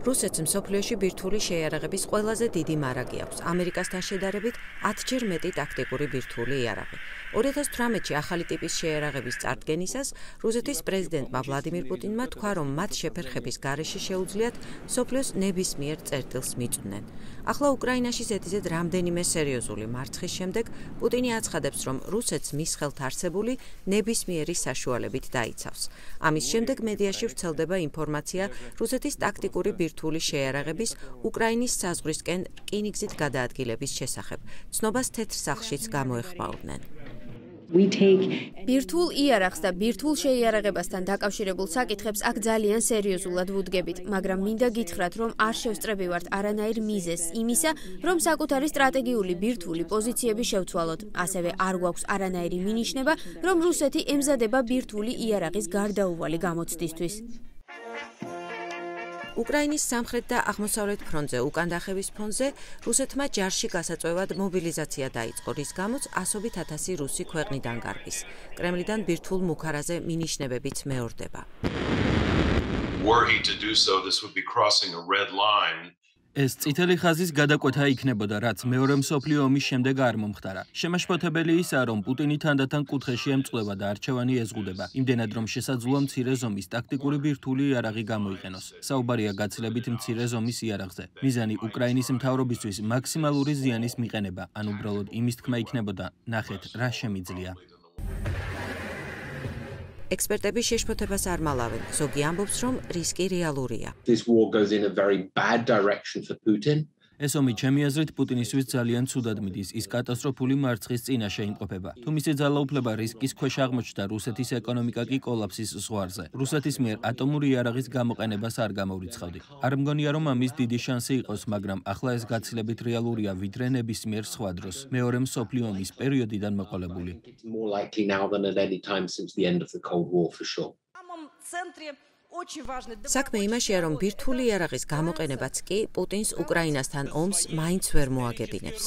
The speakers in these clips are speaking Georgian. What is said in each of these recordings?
რუსეთს მსოფლიოში ბირთვული შეიარაღების ყველაზე დიდი მარაგი აქვს. ამერიკასთან შედარებით 10-ჯერ მეტი ტაქტიკური ბირთვული იარაღი. 2018-ში ახალი ტიპის შეიარაღების წარდგენისას რუსეთის პრეზიდენტმა ვლადიმირ პუტინმა თქვა, რომ მათ შეფერხების გარეშე შეუძლიათ მსოფლიოს ნებისმიერ წერტილს მიწვდნენ. ახლა უკრაინაში ზედიზედ რამდენიმე სერიოზული მარცხის შემდეგ პუტინი აცხადებს, რომ რუსეთს მის ხელთ არსებული ნებისმიერი საშუალებით დაიცავს. ამის შემდეგ მედიაში ვრცელდება ინფორმაცია რუსეთის ტაქტიკური ბირთვული შეიარაღების უკრაინის საზღვრისკენ რკინიგზით გადაადგილების შესახებ. ცნობას თეთრ სახლშიც გამოეხმაურნენ. ბირთვულ იარაღს და ბირთვულ შეიარაღებასთან დაკავშირებულ საკითხებს აქ ძალიან სერიოზულად ვუდგებით, მაგრამ მინდა გითხრათ, რომ არ შევსწრებივართ არანაირ მიზეზს იმისა, რომ საკუთარი სტრატეგიული ბირთვული პოზიციები შევცვალოთ. ასევე არ გვაქვს არანაირი მინიშნება, რომ რუსეთი ემზადება ბირთვული იარაღის გარდაუვალი გამოცდისთვის. უკრაინის სამხრეთ და აღმოსავლეთ ფრონტზე უკან დახევის ფონზე რუსეთმა ჯარში გასაწვევად მობილიზაცია დაიწყო, რის გამოც ასობით ათასი რუსი ქვეყნიდან გარბის. კრემლიდან ბირთვულ მუქარაზე მინიშნებებიც მეორდება. ეს წითელი ხაზის გადაკვეთა იქნებოდა, რაც მეორე მსოფლიო ომის შემდეგ არ მომხდარა. შემაშფოთებელი ისაა, რომ პუტინი თანდათან კუთხეში ემწყლება და არჩევანი ეზღუდება. იმდენად, რომ შესაძლოა მცირე ზომის ტაქტიკური ბირთვული იარაღი გამოიყენოს. საუბარია გაცილებით მცირე ზომის იარაღზე. მიზანი უკრაინის მთავრობისთვის მაქსიმალური ზიანის მიყენება, ან უბრალოდ იმის თქმა იქნებოდა, ნახეთ, რა შემიძლია. ექსპერტები შეშფოთებას არ მალავენ. ზოგი ამბობს, რომ რისკი რეალურია. ეს ომი ჩემი აზრით პუტინისთვის ძალიან ცუდად მიდის, ის კატასტროფული მარცხის წინაშე იმყოფება. თუ მისი ძალაუფლება რისკის ქვეშ აღმოჩნდა, რუსეთის ეკონომიკა კი კოლაფსის ზღვარზე. რუსეთის მიერ ატომური იარაღის გამოყენებას არ გამოვრიცხავდი. არ მგონია, რომ ამის დიდი შანსი იყოს, მაგრამ ახლა ეს გაცილებით რეალურია, ვიდრე ნებისმიერ სხვა დროს. მეორე მსოფლიო ომის პერიოდიდან მოყოლებული. საქმე იმაშია, რომ ბირთვული იარაღის გამოყენებაც კი პუტინს უკრაინასთან ომს მაინც ვერ მოაგებინებს.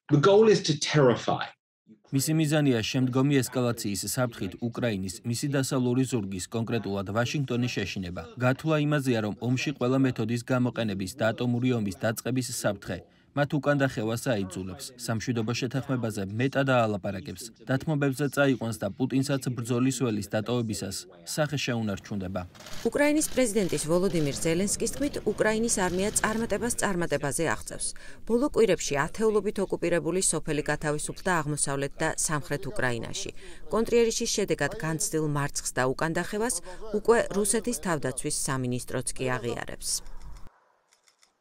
მისი მიზანია შემდგომი ესკალაციის საფრთხით უკრაინის მისი დასავლური ზურგის, კონკრეტულად ვაშინგტონის შეშინება. გათვლა იმაზეა, რომ ომში ყველა მეთოდის გამოყენების და ატომური ომის დაწყების საფრთხე მათ უკან დახევას აიძულებს. სამშვიდობო შეთანხმებაზე მეტად აალაპარაკებს. დათმობებზე წაიყვანს და პუტინსაც ბრძოლის ველის დატოვებისას სახე შეუნარჩუნდება. უკრაინის პრეზიდენტის ვოლოდიმირ ზელენსკის თქმით, უკრაინის არმია წარმატებაზე აღწევს. ბოლო კვირებში ათეულობით ოკუპირებული სოფელი გათავისუფლდა აღმოსავლეთ და სამხრეთ უკრაინაში. კონტრიერიშის შედეგად განცდილ მარცხს და უკან დახევას უკვე რუსეთის თავდაცვის სამინისტროც კი აღიარებს.